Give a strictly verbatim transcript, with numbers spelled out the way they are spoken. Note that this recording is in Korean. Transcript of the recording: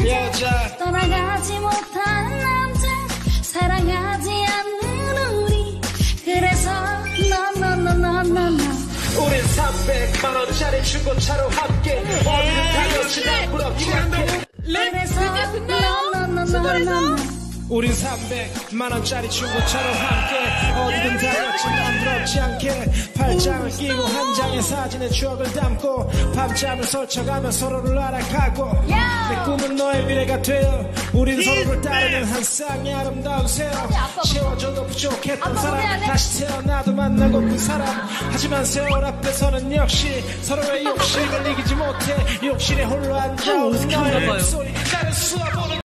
여자 떠나가지 못한 남자 사랑하지 않는 우리 그래서 너너너너너너 우린 삼백만 원짜리 중고차로 함께 어디든 다녔지만 부럽지 않게 그래서 너너너너너 우린 삼백만 원짜리 중고차로 함께 어디든 다녔지만 부럽지 않게 팔짱을 끼고 한 장의 사진에 추억을 담고 밤잠을 설쳐가며 서로를 알아가고 내 꿈은 너의 미래가 되어 우린 서로를 따르는 한 쌍의 아름다운 새어 채워줘도 부족했던 사람 다시 태어나도 만나고 그 사람 하지만 세월 앞에서는 역시 서로의 욕심을 이기지 못해 욕실에 홀로 앉아오는 너의 목소리 나를 쏘아보는